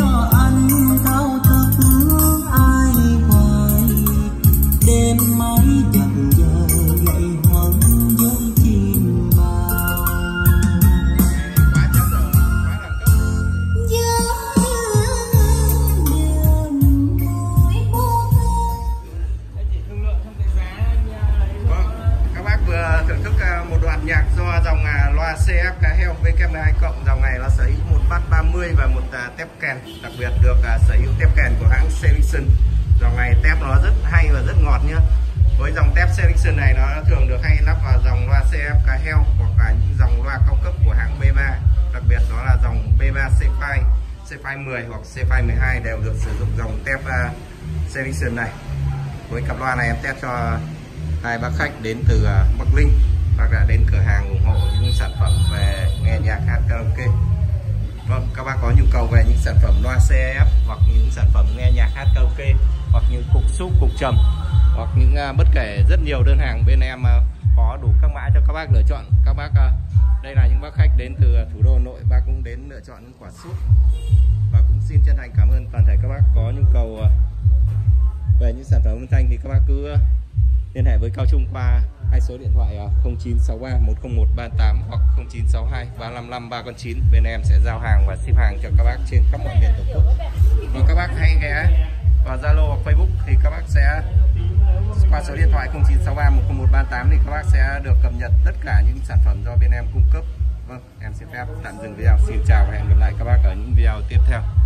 cho anh thao thức ai hoài, đêm mãi dặn giờ gậy hoang với chim bao. Quá chất rồi, quá đẳng cấp. Vâng, các bác vừa thưởng thức một đoạn nhạc do dòng loa CF cá heo WM2 cộng. Dòng này nó sở hữu một bass 30 và một tép kèn, đặc biệt được sở hữu tép kèn của hãng Selection. Dòng này tép nó rất hay và rất ngọt nhá. Với dòng tép Selection này nó thường được hay lắp vào dòng loa CF cá heo hoặc là những dòng loa cao cấp của hãng B3. Đặc biệt đó là dòng B3 C-Fi, C-Fi 10 hoặc C-Fi 12 đều được sử dụng dòng tép Selection này. Với cặp loa này em test cho hai bác khách đến từ Bắc Ninh. Bác đã đến cửa hàng ủng hộ những sản phẩm về nghe nhạc hát karaoke. Vâng, các bác có nhu cầu về những sản phẩm loa CF hoặc những sản phẩm nghe nhạc hát karaoke hoặc những cục súp, cục trầm hoặc những bất kể rất nhiều đơn hàng bên em có đủ các mã cho các bác lựa chọn. Các bác đây là những bác khách đến từ thủ đô Hà Nội, bác cũng đến lựa chọn những quả súp và cũng xin chân thành cảm ơn toàn thể các bác có nhu cầu về những sản phẩm âm thanh thì các bác cứ liên hệ với Cao Trung qua hai số điện thoại 0963 101 38 hoặc 0962 355 309. Bên em sẽ giao hàng và ship hàng cho các bác trên khắp mọi miền Tổ quốc. Và các bác hãy ghé vào Zalo hoặc Facebook thì các bác sẽ qua số điện thoại 0963 101 38 thì các bác sẽ được cập nhật tất cả những sản phẩm do bên em cung cấp. Vâng, em xin phép tạm dừng video. Xin chào và hẹn gặp lại các bác ở những video tiếp theo.